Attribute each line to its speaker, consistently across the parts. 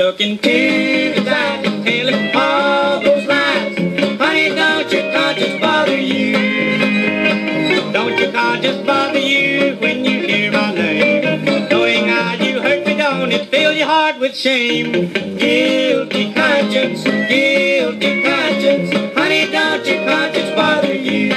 Speaker 1: looking to the side and telling all those lies. Honey, don't your conscience bother you? Don't your conscience bother you when you hear my name? Knowing how you hurt me, don't it fill your heart with shame? Guilty conscience, guilty conscience. Honey, don't your conscience bother you?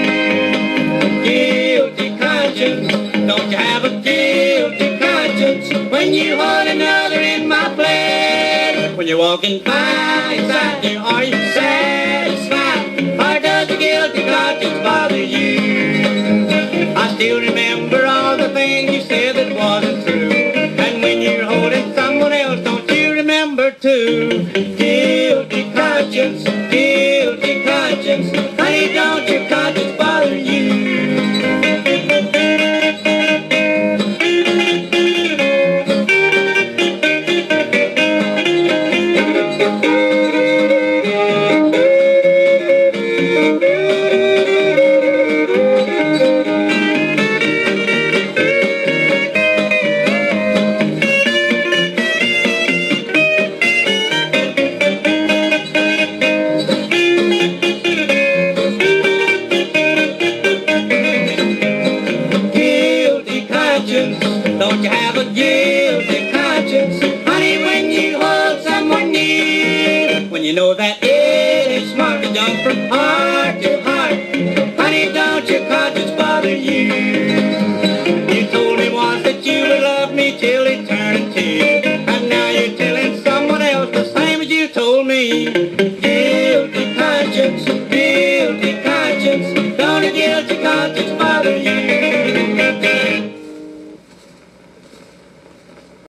Speaker 1: Guilty conscience, don't you have a guilty conscience when you hold another in my place? When you're walking by beside you, are you satisfied? Or does the guilty conscience bother you? I still remember all the things you said that wasn't true. And when you're holding someone else, don't you remember too? Guilty conscience, guilty conscience. Honey, don't your conscience bother you? Don't you have a guilty conscience, honey, when you hold someone near? When you know that it is smart to jump from heart to heart, honey, don't your conscience bother you? You told me once that you would love me till eternity, and now you're telling someone else the same as you told me. Guilty conscience, don't a guilty conscience bother you?